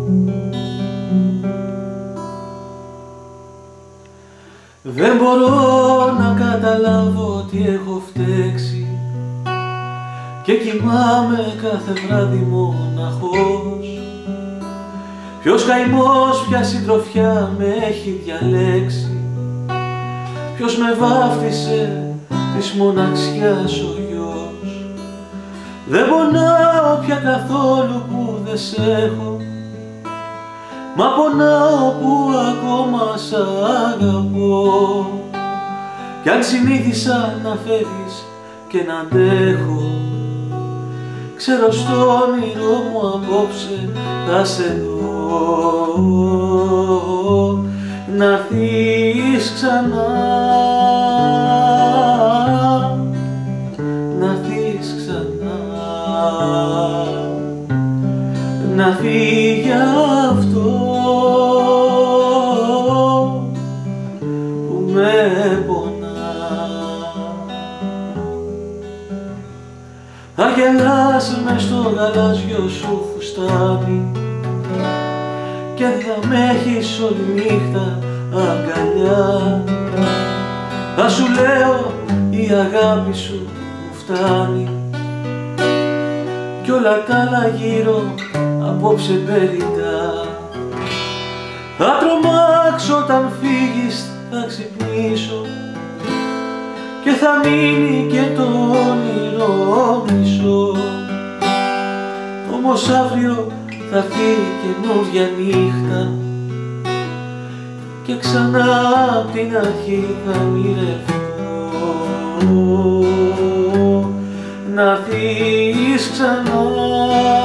Δεν μπορώ να καταλάβω τι έχω φταίξει και κοιμάμαι κάθε βράδυ μοναχός. Ποιος καημός, ποια συντροφιά με έχει διαλέξει, ποιος με βάφτισε της μοναξιάς ο γιος. Δεν πονάω πια καθόλου που δεν σ' έχω, μα πονάω που ακόμα σ' αγαπώ. Κι αν συνήθισα να φεύγεις και να αντέχω, ξέρω στο όνειρό μου απόψε θα σε δω. Να'ρθείς ξανά, να'ρθείς ξανά, να φύγει αυτό που με πονά. Θα γελάς μες στο γαλάζιο σου φουστάνι και θα με έχεις όλη νύχτα αγκαλιά. Θα σου λέω η αγάπη σου μου φτάνει κι όλα τα άλλα γύρω απόψε περιτά. Θα τρομάξω όταν φύγεις, θα ξυπνήσω και θα μείνει και το όνειρο μισό. Όμως αύριο θα έρθει καινούργια νύχτα και ξανά απ' την αρχή θα ονειρευτώ. Να'ρθείς ξανά.